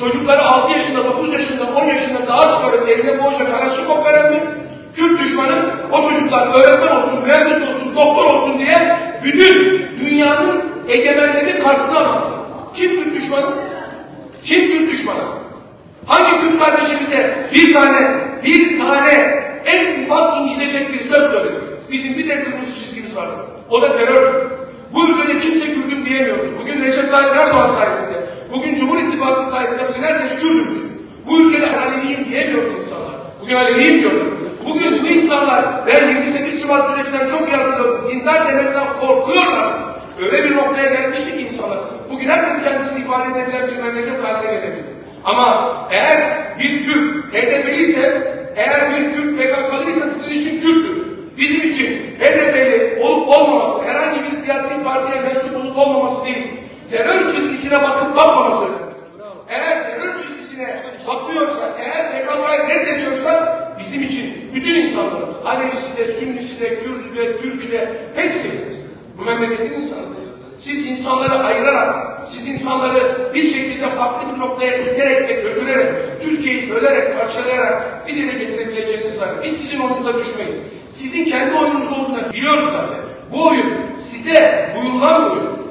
Çocukları 6 yaşında, 9 yaşında, 10 yaşında dağa çıkarıp eline boğacak Kalaşnikov veren mi? Kürt düşmanı o çocuklar öğretmen olsun, mühendis olsun, doktor olsun diye bütün dünyanın egemenlerinin karşısına alır. Kim Kürt düşmanı? Kim Kürt düşmanı? Hangi Kürt kardeşimize bir tane en ufak incitecek bir söz söyledi? Bizim bir tek kırmızı çizgimiz var. O da terör. Bu ülkede kimse Kürt'üm diyemiyordu. Bugün Recep Tayyip Erdoğan sayesinde, bugün Cumhur İttifakı sayesinde bugün herkes Kürt'üm diyor. Bu ülkede Aleviyim diyemiyordu insanlar. Bugün Aleviyim diyordu. Bugün bu insanlar, ben 28 Şubat sürecinden çok iyi hatırlıyorum, dindar demekten korkuyorlar. Öyle bir noktaya gelmişti ki insanlar. Bugün herkes kendisini ifade edebilen bir memleket haline gelebilir. Ama eğer bir Kürt HDP'liyse, eğer bir Kürt PKK'lıysa sizin için Kürt'tür. Bizim için HDP'li olup olmaması, herhangi bir siyasi partiye mensup olup olmaması değil, terör çizgisine bakıp bakmaması. Eğer terör çizgisine bakmıyorsa, eğer PKK'yı reddediyorsa bizim için bütün insanlar, Alevisi de, Sünnisi de, Kürdü de, Türk'ü de hepsi bu memleketin insanları. Siz insanları ayırarak, siz insanları bir şekilde farklı bir noktaya iterek ve götürerek, Türkiye'yi bölerek, parçalayarak bir dile getirebileceğiniz zaten. Biz sizin oyununuza düşmeyiz. Sizin kendi oyununuz olduğunu biliyoruz zaten. Bu oyun size buyurulan bir oyun.